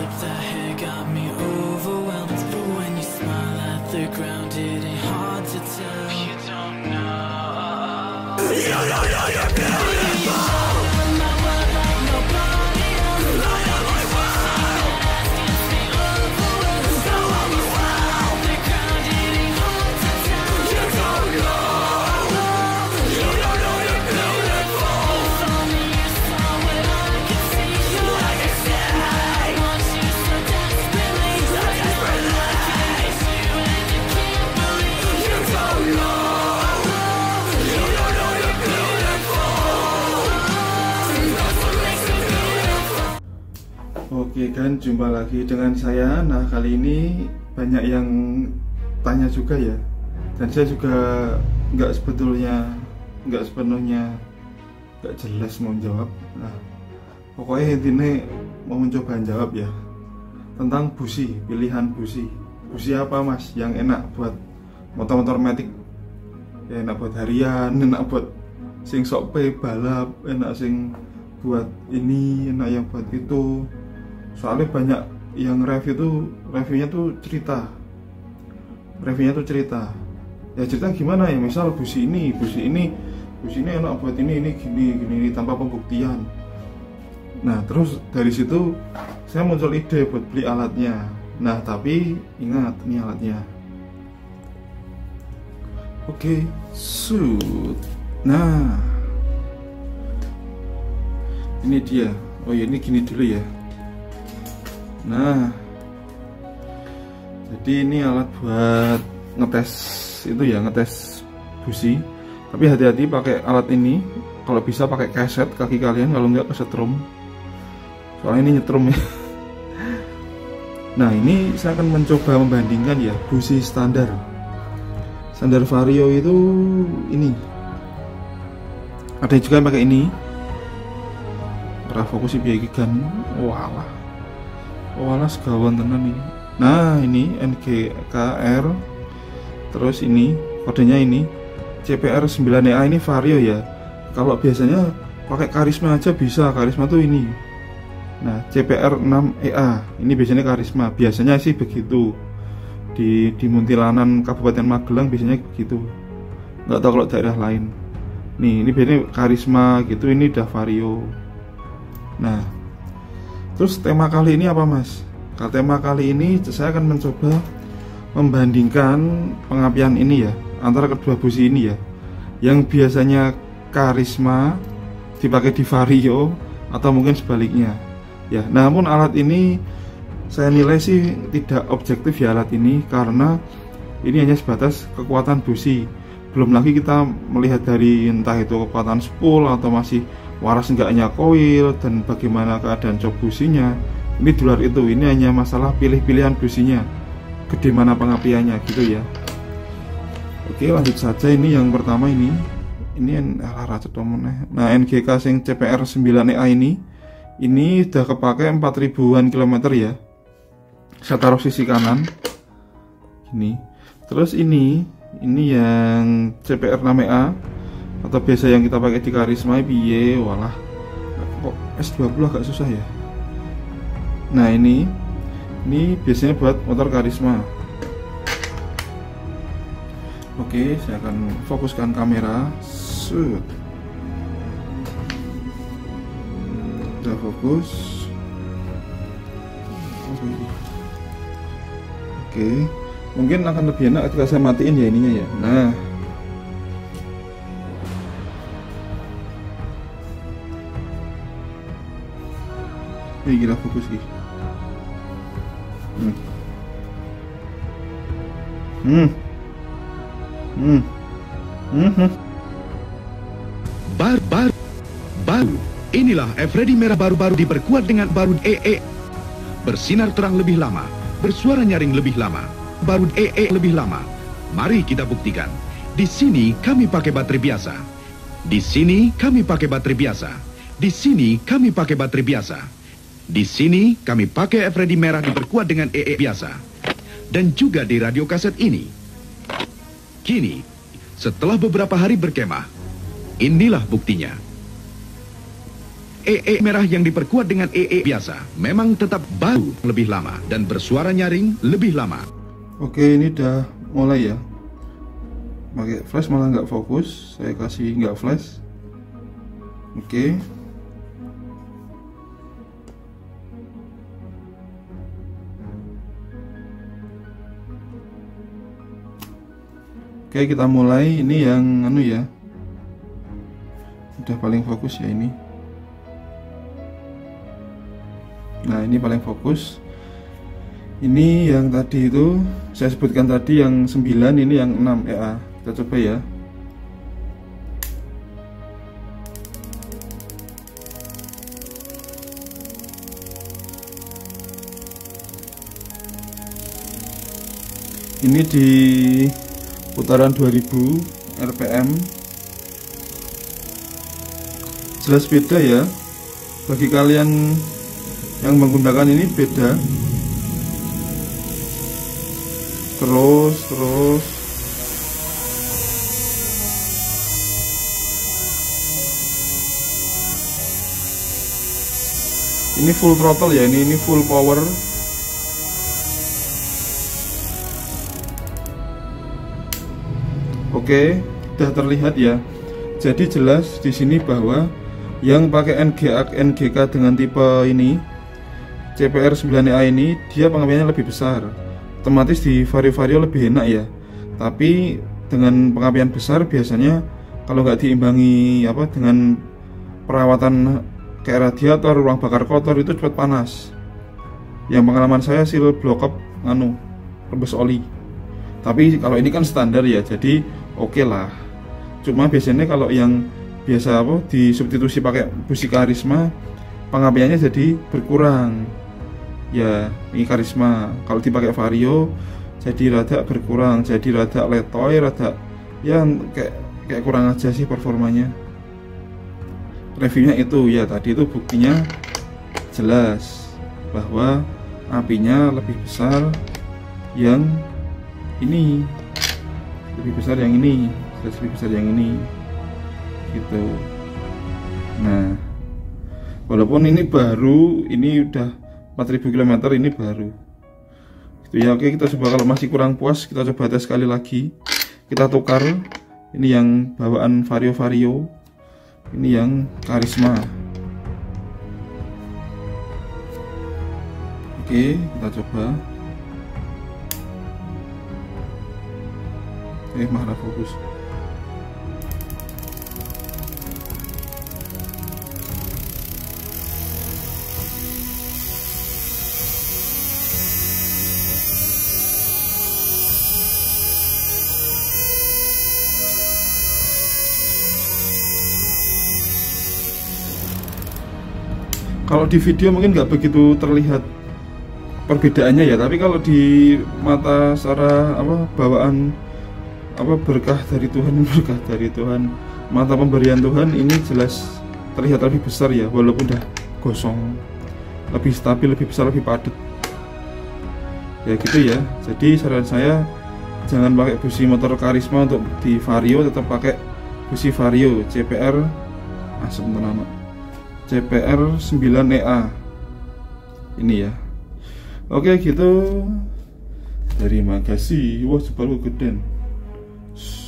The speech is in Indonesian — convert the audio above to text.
up that hair got me overwhelmed. But when you smile at the ground, it ain't hard to tell. You don't know. You don't know you're beautiful. My world like nobody else. I am my world. Gets me overwhelmed. So overwhelmed. The ground, it ain't hard to tell. You don't know. You don't know you're beautiful. If only you saw what I could see. Like I said, I want you so desperately. So desperately. I can miss you and you can't believe. You don't know. You don't know you're beautiful. That's what makes me beautiful. Oke kan, jumpa lagi dengan saya. Nah, kali ini banyak yang tanya juga ya. Dan saya juga nggak sepenuhnya nggak jelas mau jawab. Nah, pokoknya intinya mau mencoba jawab ya tentang busi, pilihan busi. Busi apa mas yang enak buat motor-motor matic? Ya, enak buat harian, enak buat sing sok pe balap, enak sing buat ini, enak yang buat itu. Soalnya banyak yang reviewnya tuh cerita. Ya cerita gimana ya, misal busi ini enak buat ini gini tanpa pembuktian. Nah, terus dari situ saya muncul ide buat beli alatnya. Nah, tapi ingat ini alatnya. Oke, shoot. Nah, ini dia. Oh ya, ini gini dulu ya. Nah, jadi ini alat buat ngetes itu ya, ngetes busi. Tapi hati-hati pakai alat ini. Kalau bisa pakai keset kaki kalian, kalau nggak kesetrum. Soalnya ini nyetrum ya. Nah, ini saya akan mencoba membandingkan ya busi standar Vario itu ini. Ada juga yang pakai ini. Ora fokus sih biaya kan. Walah segawan tenan nih. Nah, ini NGKR. Terus ini kodenya ini CPR 9EA, ini Vario ya. Kalau biasanya pakai Karisma aja bisa. Karisma tuh ini. Nah, CPR 6EA ini biasanya Karisma. Biasanya sih begitu. Di Muntilanan Kabupaten Magelang biasanya begitu. Nggak tahu kalau daerah lain. Nih, ini biasanya Karisma gitu, ini udah Vario. Nah, terus tema kali ini apa mas? Kalau tema kali ini saya akan mencoba membandingkan pengapian ini ya, antara kedua busi ini ya. Yang biasanya Karisma dipakai di Vario atau mungkin sebaliknya. Ya, namun alat ini saya nilai sih tidak objektif ya alat ini, karena ini hanya sebatas kekuatan busi. Belum lagi kita melihat dari entah itu kekuatan spool atau masih waras enggaknya koil dan bagaimana keadaan cok businya. Ini di luar itu, ini hanya masalah pilih-pilihan businya, gede mana pengapiannya gitu ya. Oke, lanjut saja. Ini yang pertama ini racet domone. Nah, NGK sing CPR 9EA ini udah kepake 4000-an kilometer ya. Saya taruh sisi kanan ini. Terus ini yang CPR 6EA atau biasa yang kita pakai di Karisma piye. Walah, kok S20 agak susah ya. Nah, ini biasanya buat motor Karisma. Oke, saya akan fokuskan kamera. Shoot. Udah fokus. Oke, mungkin akan lebih enak ketika saya matiin ya ininya ya. Nah, ini gila fokus gitu. Baru. Inilah Eveready merah baru-baru diperkuat dengan barud EE. Bersinar terang lebih lama, bersuara nyaring lebih lama, barud EE lebih lama. Mari kita buktikan. Di sini kami pakai baterai biasa. Di sini kami pakai baterai biasa. Di sini kami pakai baterai biasa. Di sini kami pakai Eveready merah diperkuat dengan EE biasa. Dan juga di radio kaset ini. Kini, setelah beberapa hari berkemah, inilah buktinya. EE merah yang diperkuat dengan EE biasa memang tetap baru lebih lama dan bersuara nyaring lebih lama. Oke, ini udah mulai ya. Pakai flash malah nggak fokus, saya kasih nggak flash. Oke. Oke, kita mulai. Ini yang anu ya, udah paling fokus ya ini. Nah, ini paling fokus. Ini yang tadi itu saya sebutkan tadi yang 9, ini yang 6 EA. Kita coba ya. Ini di putaran 2000 RPM. Jelas beda ya. Bagi kalian yang menggunakan ini beda. Terus ini full throttle ya, ini full power. Oke, sudah terlihat ya. Jadi jelas di sini bahwa yang pakai NGK dengan tipe ini CPR 9EA ini dia pengapiannya lebih besar. Otomatis di vario-vario lebih enak ya. Tapi dengan pengapian besar biasanya kalau nggak diimbangi dengan perawatan kayak radiator, ruang bakar kotor itu cepat panas. Yang pengalaman saya seal block up rebus oli. Tapi kalau ini kan standar ya, jadi oke lah. Cuma biasanya kalau yang biasa disubstitusi pakai busi karisma, pengapiannya jadi berkurang. Ya, ini karisma. Kalau dipakai vario jadi rada berkurang, jadi rada letoy, rada ya kayak kurang aja sih performanya. Reviewnya itu ya, tadi itu buktinya jelas bahwa apinya lebih besar yang ini, lebih besar yang ini, lebih besar yang ini gitu. Nah, walaupun ini baru, ini udah 4000 km, ini baru gitu ya. Oke, kita coba. Kalau masih kurang puas, kita coba tes sekali lagi. Kita tukar. Ini yang bawaan vario, ini yang karisma. Oke, kita coba. Malah fokus. Kalau di video mungkin nggak begitu terlihat perbedaannya ya, tapi kalau di mata secara bawaan berkah dari Tuhan, mata pemberian Tuhan, ini jelas terlihat lebih besar ya, walaupun udah gosong, lebih stabil, lebih besar, lebih padat ya gitu ya. Jadi saran saya jangan pakai busi motor karisma untuk di vario, tetap pakai busi vario CPR CPR 9EA ini ya. Oke gitu. Terima kasih. Wah, baru geden.